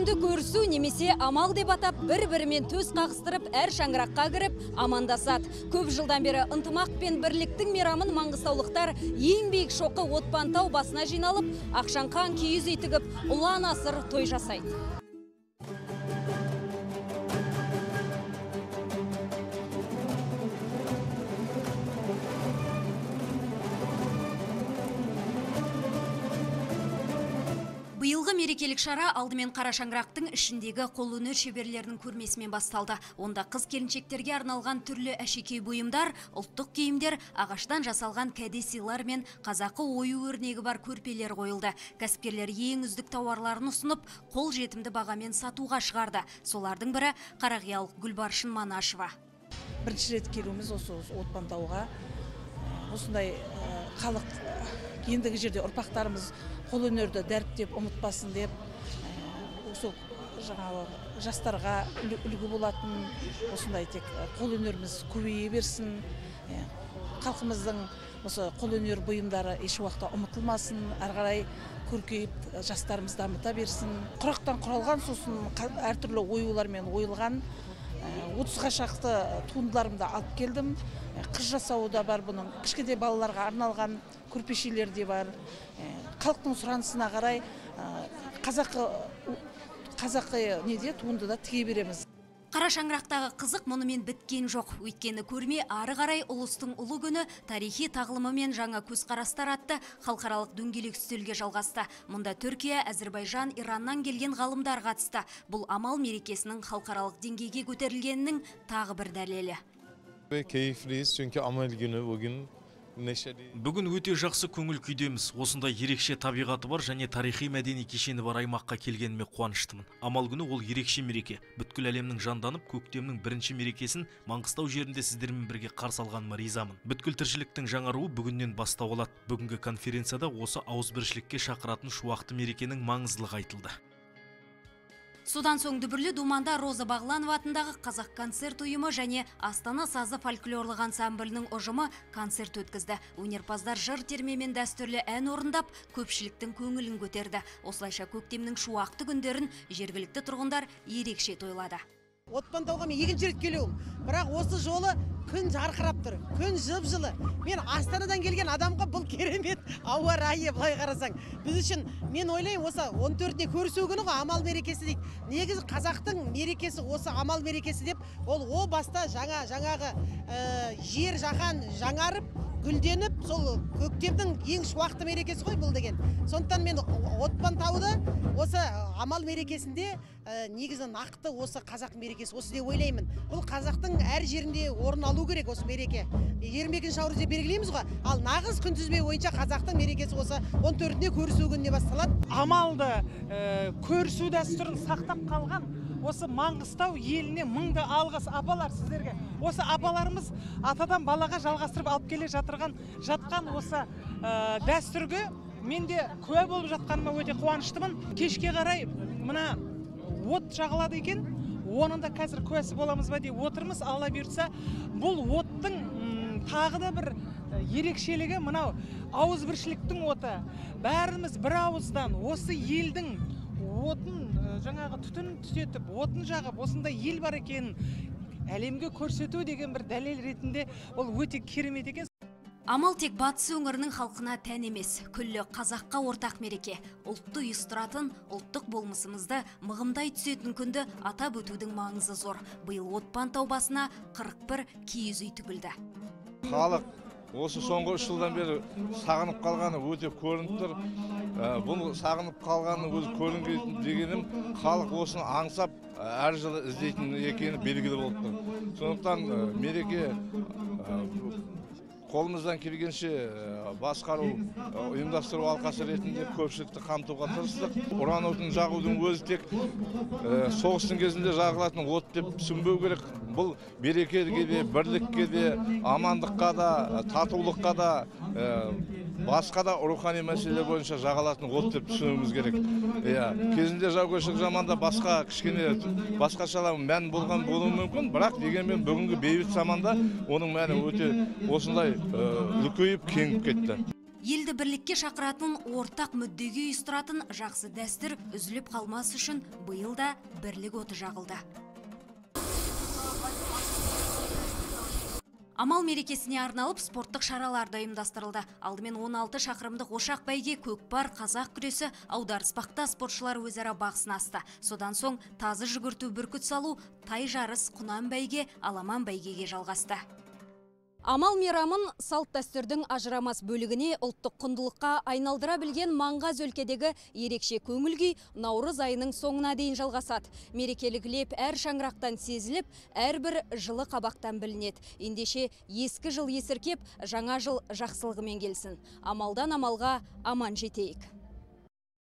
күнді көрісу немесе амал деп атап бір-бірімен төс қағыстырып, әр шаңыраққа кіріп, амандасады. Көп жылдан бері ынтымақ пен бірліктің мейрамын маңғыстаулықтар ең биік шоқы Отпантау басына жиналып, ақшаңқан киіз үй тігіп, ұлан асыр той жасайды. Биылғы мерекелік шара алдымен Қара шаңырақтың ішіндегі қолөнер шеберлерінің көрмесімен басталды. Онда қыз-келіншектерге арналған түрлі әшекей бұйымдар, ұлттық киімдер, ағаштан жасалған кәдесыйлар мен қазақы ою өрнегі бар көрпелер қойылды. Кәсіпкерлер ең үздік тауарларын ұсынып, қол жетімді бағамен сатуға шығарды. Солардың бірі қарақиялық Гүлбаршын Манашева. Бірінші рет келуіміз осы Отпантауға. Осындай халық ендігі жерде ұрпақтарымыз қолөнерді дәріптеп ұмытпасын деп, осы жаңағы жастарға үлгі болатын осындай тек қолөнеріміз көбейе берсін, халқымыздың осы қолөнер бұйымдары еш уақытта ұмытылмасын, ары қарай көркейіп жастарымыз дамыта берсін. Құрақтан құралған, сосын әртүрлі оюлармен ойылған 30-ға шақты туындыларымды алып келдім. Қыз жасауы да бар, бұның кішкентай балаларға арналған көрпешелер де бар. Халықтың сұранысына қарай қазақы неде туындыда тіге береміз. Қара шаңырақтағы қызық мұнымен біткен жоқ. Өйткені көрме ары қарай ұлыстың ұлы күні тарихи тағылымы мен жаңа көзқарастар атты халықаралық дөңгелек үстелге жалғасты. Мұнда Түркия, Әзірбайжан, Ираннан келген ғалымдар қатысты. Бұл амал мерекесінің халықаралық деңгейге көтерілгенінің тағы бір дәлелі. Keyifliyiz çünkü amal günü bugün. Бүгін өте жақсы көңіл күйдеміз. Осындай ерекше табиғаты бар және тарихи мәдени кешені бар аймаққа келгеніме қуаныштымын. Амал күні ол ерекше мереке. Бүткіл әлемнің жанданып, көктемнің бірінші мерекесін Маңғыстау жерінде сіздермен бірге қарсы алғаныма ризамын. Бүткіл тіршіліктің жаңаруы бүгіннен бастау алады. Бүгінгі конференцияда осы ауызбіршілікке шақыратын шуақты мерекенің маңыздылығы айтылды. Содан соң дүбірлі думанда Роза Бағланова атындағы Қазақ концерт ұйымы және Астана сазы фольклорлық ансамблінің ұжымы концерт өткізді. Өнерпаздар жыр термемен дәстүрлі ән орындап, көпшіліктің көңілін көтерді. Осылайша көктемнің шуақты күндерін жергілікті тұрғындар ерекше тойлады. Отпантауға мен екінші рет келуім, бірақ осы жолы күн жарқырап тұр, күн жып-жылы. Мен Астанадан келген адамға бұл керемет ауа райы, былай қарасаң. Біз үшін мен ойлаймын, осы 14-не көрісу күні ғой, амал мерекесі дейді. Негізі қазақтың мерекесі осы амал мерекесі деп, ол о баста жаңағы жер жаһан жаңарып, гүлденіп, сол көктемнің ең шуақты мерекесі ғой бұл деген. Сондықтан мен Отпантауды осы амал мерекесінде негізі нақты осы қазақ мерекесі осы деп ойлаймын. Бұл қазақтың әр жерінде орын алу керек осы мереке. 22 наурыз деп белгілейміз ғой, ал нағыз күнтізбе бойынша қазақтың мерекесі осы 14-не көрісу күніне басталады. Амалды көрісу дәстүрін сақтап қалған осы Маңғыстау еліне мыңды алғыс апалар сіздерге. Осы апаларымыз атадан балаға жалғастырып алып келе жатқан осы дәстүрге мен де куә болып жатқаныма өте қуаныштымын. Кешке қарай мына от жағылады екен, оның да қазір куәсі боламыз ба деп отырмыз. Алла бұйыртса, бұл оттың тағы да бір ерекшелігі мынау ауызбіршіліктің оты. Бәріміз бір ауыздан осы елдің отын жаңағы түтін түтетіп, отын жағып, осындай ел бар екенін әлемге көрсету деген бір дәлел ретінде ол өте керемет екен. Амал тек батыс өңірінің халқына тән емес, күллі қазаққа ортақ мереке. Ұлтты ұйыстыратын, ұлттық болмысымызды мығымдай түсетін күнді атап өтудің маңызы зор. Биыл Отпантау басына 41 киіз үй тігілді. Халық осы соңғы 3 жылдан бері сағынып қалғаны өте көрініп тұр. Бұл сағынып қалғаны өз көрінген дегенім, халық осыны аңсап әр жылы іздейтін екені белгілі болып тұр. Сондықтан мереке қолымыздан келгенше басқару, ұйымдастыру алқасы ретінде көпшілікті қамтуға тырыстық. Уран отын жағудың өзі тек соғыстың кезінде жағылатын от деп түсінбеу керек. Бұл берекеге де, бірлікке де, амандыққа да, татулыққа да, басқа да рухани мәселелер бойынша жағалатын от деп түсінуіміз керек. Кезінде жаугершілік заманда басқа кішкене басқашалар мән болған болуы мүмкін, бірақ дегенмен бүгінгі бейбіт заманда оның мәні өте осындай үлкейіп кеңіп кетті. Елді бірлікке шақыратын, ортақ мүддеге ұйыстыратын жақсы дәстүр үзіліп қалмас үшін биыл да бірлік оты жағылды. Амал мерекесіне арналып спорттық шаралар да ұйымдастырылды. Алдымен 16 шақырымдық ошақ бәйге, көкпар, қазақ күресі, аударыспақта спортшылар өзара бақ сынасты. Содан соң тазы жүгірту, бүркіт салу, тай жарыс, құнан бәйге, аламан бәйгеге жалғасты. Амал мейрамын салт дәстүрдің ажырамас бөлігіне, ұлттық құндылыққа айналдыра білген Маңғаз өлкедегі ерекше көңіл күй наурыз айының соңына дейін жалғасады. Мерекелік леп әр шаңырақтан сезіліп, әрбір жылы қабақтан білінеді. Ендеше ескі жыл есіркеп, жаңа жыл жақсылығымен келсін. Амалдан амалға аман жетейік.